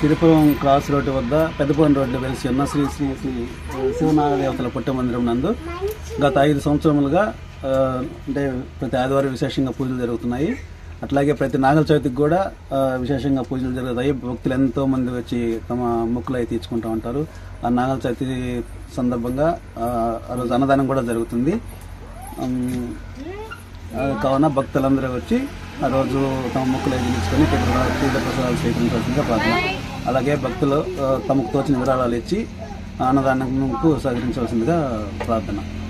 Siripuram cross road వద్ద Peddapudi road వెలిసి ఉన్న శ్రీ శ్రీ శ్రీ శివనాగదేవతల పుట్ట మందిరం నందు గత 5 సంవత్సరములుగా అంటే ప్రతి ఆదివారం విశేషంగా పూజలు జరుగుతున్నాయి. అట్లాగే ప్రతి నాగల చవితికి కూడా విశేషంగా పూజలు జరుగుతాయి. భక్తులు ఎంతో మంది వచ్చి తమ మొక్కులు అవి తీర్చుకుంటూ ఉంటారు. ఆ నాగల చవితి సందర్భంగా ఆ రోజు అన్నదానం కూడా జరుగుతుంది. కావున భక్తులందరూ వచ్చి ఆ రోజు తమ మొక్కులు తీర్చుకొని తీర్థ ప్రసాదాలు స్వీకరించాల్సిందిగా ప్రార్థన. అలాగే భక్తులు తమకు తోచిన విరాళాలు ఇచ్చి అన్నదానంకు సహకరించవలసిందిగా ప్రార్థన.